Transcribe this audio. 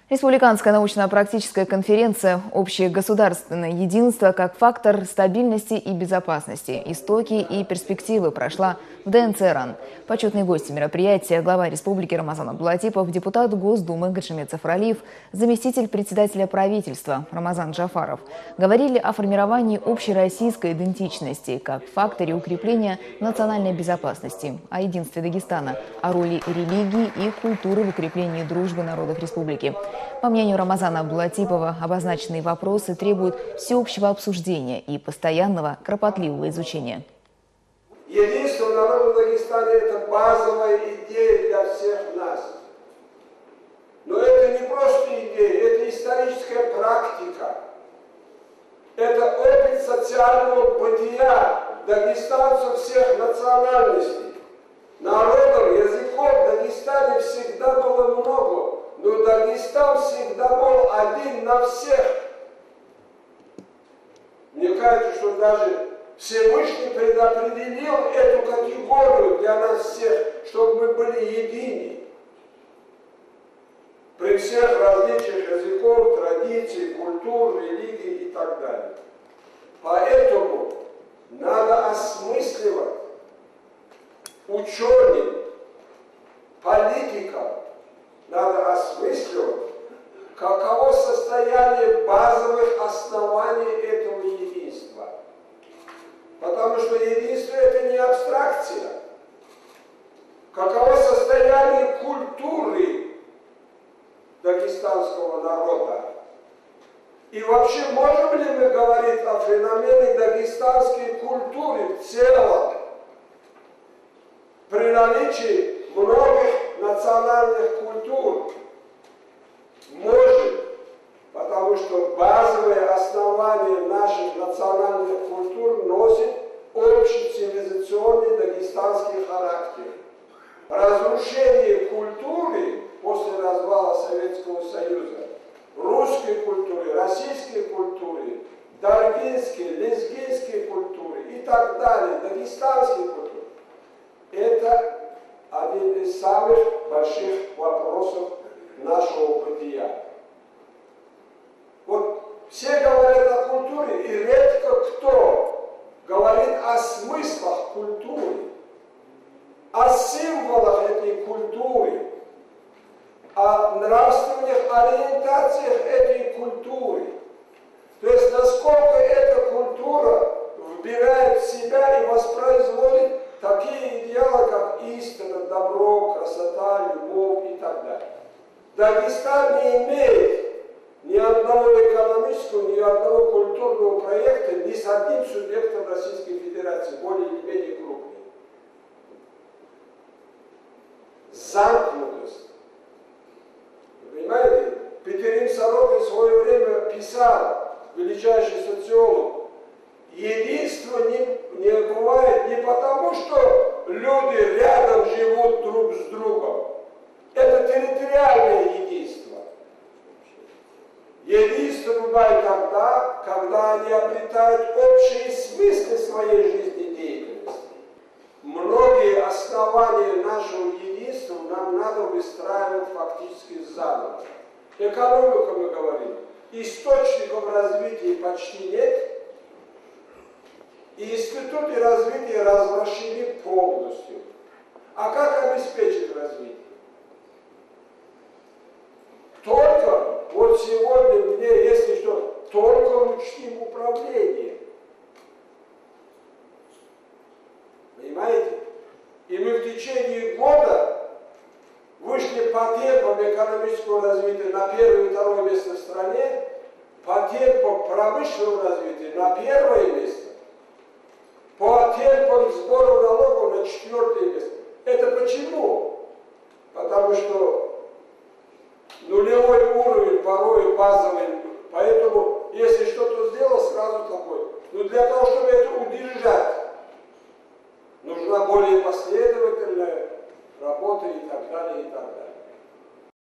Республиканская научно-практическая конференция «Общее государственное единство как фактор стабильности и безопасности. Истоки и перспективы» прошла в ДНЦ РАН. Почетные гости мероприятия – глава республики Рамазан Абдулатипов, депутат Госдумы Гаджимет Сафаралиев, заместитель председателя правительства Рамазан Джафаров. Говорили о формировании общероссийской идентичности как факторе укрепления национальной безопасности, о единстве Дагестана, о роли религии и культуры в укреплении дружбы народов республики. По мнению Рамазана Абдулатипова, обозначенные вопросы требуют всеобщего обсуждения и постоянного кропотливого изучения. Единство народа Дагестана – это базовая идея для всех нас. Но это не просто идея, это историческая практика. Это опыт социального бытия дагестанцев всех национальностей. Народов, языков в Дагестане всегда было много. Но Дагестан всегда был один на всех. Мне кажется, что даже Всевышний предопределил эту категорию для нас всех, чтобы мы были едины. При всех различиях языков, традиций, культур, религий и так далее. Поэтому надо осмысливать ученым, политикам, надо осмысливать, каково состояние базовых оснований этого единства. Потому что единство – это не абстракция. Каково состояние культуры дагестанского народа. И вообще, можем ли мы говорить о феномене дагестанской культуры в целом при наличии многих национальных культур? Может, потому что базовые основания наших национальных культур носят общий цивилизационный дагестанский характер. Разрушение культуры после развала Советского Союза, русской культуры, российской культуры, даргинской, лезгинской культуры и так далее, дагестанской культуры, это один из самых больших вопросов нашего бытия. Вот все говорят о культуре, и редко кто говорит о смыслах культуры, о символах этой культуры, о нравственных ориентациях этой культуры. То есть насколько эта культура вбирает в себя и воспроизводит такие идеалы, как истина, добро, красота, любовь и так далее. Дагестан не имеет ни одного экономического, ни одного культурного проекта ни с одним субъектом Российской Федерации, более или менее крупным. Замкнутость. Вы понимаете? Петерим Сорокин в свое время писал, величайший социолог, единство не бывает не потому, что люди рядом живут друг с другом. Это территориальное единство. Единство бывает тогда, когда они обретают общие смыслы своей жизнедеятельности. Многие основания нашего единства нам надо выстраивать фактически заново. Экономика, мы говорим, источников развития почти нет, и институты развития развращены полностью. А как обеспечить развитие? Только, вот сегодня мне, если что, только ручным управлением. Понимаете? И мы в течение года вышли по темпам экономического развития на первое и второе место в стране, по темпам промышленного развития на первое место, по темпам сбора налогов на четвертое место. Это почему? Потому что нулевой уровень, порой базовый, поэтому